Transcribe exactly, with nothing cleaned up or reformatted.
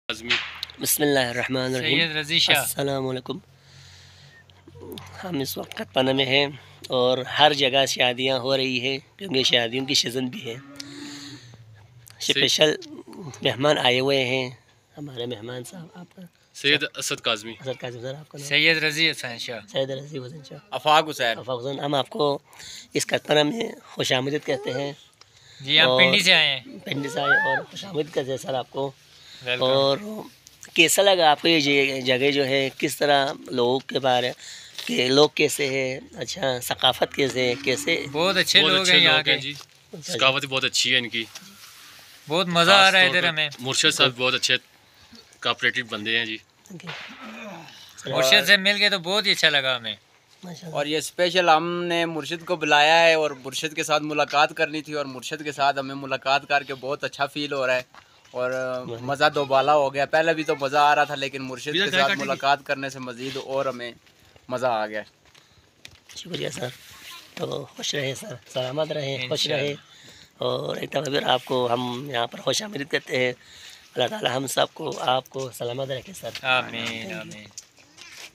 بسم اللہ الرحمن الرحیم. سید رضی شاہ السلام علیکم. ہم اس وقت کتپانہ میں ہیں اور ہر جگہ شادیاں ہو رہی ہیں کیونکہ شادیوں کی سیزن بھی ہے. اسپیشل مہمان آئے ہوئے ہیں. ہمارے مہمان صاحب آپ کا سید اسد کاظمی. اسد کاظمی سر آپ کا نام؟ سید رضی حسین شاہ. سید رضی حسین شاہ. افاق حسین. افاق حسین. ہم آپ کو اس کتپانہ میں خوش آمدید کہتے ہیں. جی ہم پنڈی سے آئے ہیں. پنڈی سے آئے اور خوش آمدید کہتے ہیں سر آپ کو. اور کیسا لگا آپ کو یہ جگہ جو ہے؟ کس طرح لوگوں کے بارے کہ لوگ کیسے ہیں؟ اچھا ثقافت کیسے ہے؟ کیسے؟ بہت اچھے لوگ ہیں یہاں کے. جی ثقافت بہت اچھی ہے ان کی. بہت مزہ آ رہا ہے ادھر ہمیں. مرشد صاحب بہت اچھے کوآپریٹو بندے ہیں جی. مرشد سے مل کے تو بہت ہی اچھا لگا ہمیں. اور یہ اسپیشل ہم نے مرشد کو بلایا ہے اور مرشد کے ساتھ ملاقات کرنی تھی اور مرشد کے ساتھ ہمیں ملاقات کر کے بہت اچھا فیل ہو رہا ہے اور مزہ دوبالا ہو گیا. پہلے بھی تو مزہ آ رہا تھا لیکن مرشد کے ساتھ ملاقات کرنے سے مزید اور ہمیں مزہ آ گیا. شکریہ سر. تو خوش رہے سر، سلامت رہیں، خوش رہے. اور ایک دفعہ پھر آپ کو ہم یہاں پر خوش آمدید کرتے ہیں. اللہ تعالی ہم سب کو آپ کو سلامت رکھے سر. آمین آمین.